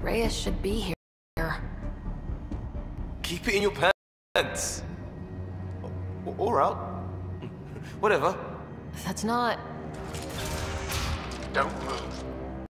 Reyes should be here. Keep it in your pants. Or out. Whatever. That's not... Don't move.